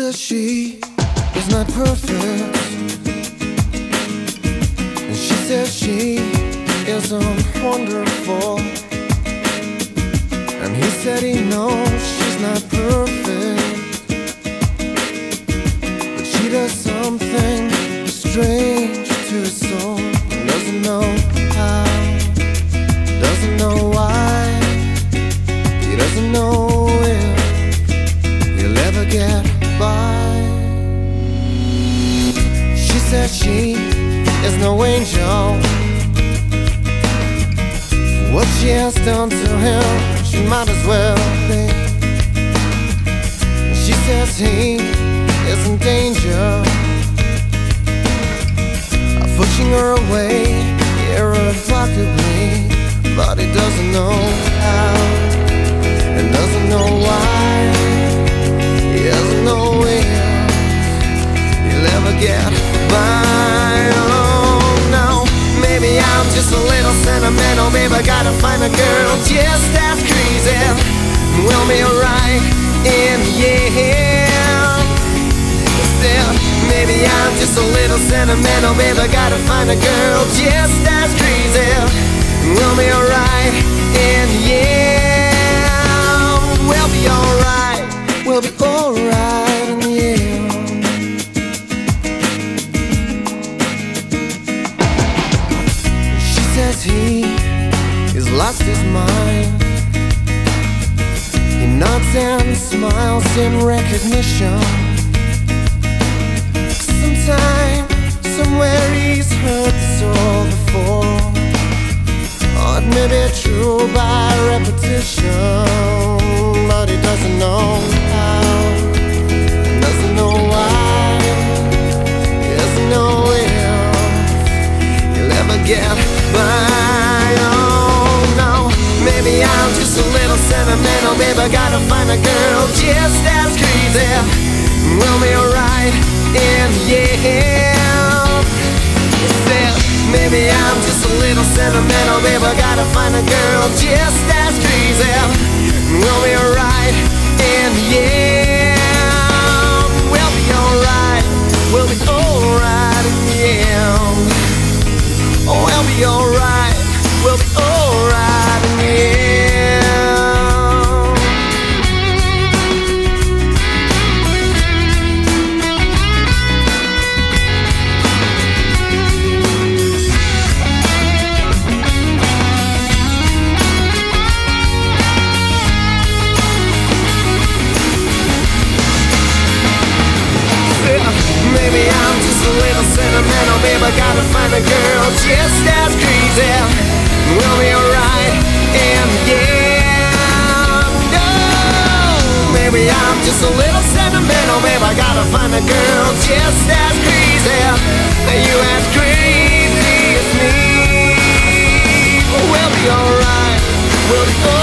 says she is not perfect, and she says she isn't wonderful, and he said he knows she's not perfect, but she does something strange to his soul. He doesn't know how, doesn't know why, he doesn't know if he'll ever get by. She says she is no angel. What she has done to him, she might as well be. She says he is in danger of pushing her away irrevocably, but he doesn't know how and doesn't know why. He doesn't know if he'll ever get by. Oh no, maybe I'm just a little sentimental, babe. I gotta find a girl just as crazy. We'll be right in the end. Still, maybe I'm just a little sentimental, babe. I gotta find a girl just as crazy. We'll be right in the end. We'll be alright. We'll be alright in the end. She says he has lost his mind. He nods and smiles in recognition. Sometime, somewhere he's heard this all before, or it may be true by repetition, but he doesn't know how, doesn't know why, he doesn't know if he'll ever get by. Oh no, maybe I'm just a little sentimental, babe. I gotta find a girl just as crazy. We'll be alright in the end. Maybe I'm just a little sentimental, babe. I gotta find a girl just as crazy. We'll be alright in the end. We'll be alright. We'll be alright in the end. Oh, we'll be alright. We'll be alright in the end. Maybe I'm just a little sentimental, babe. I gotta find a girl just as crazy. We'll be alright in the end. No, maybe I'm just a little sentimental, babe. I gotta find a girl just as crazy. You as crazy as me. We'll be alright. We'll be alright.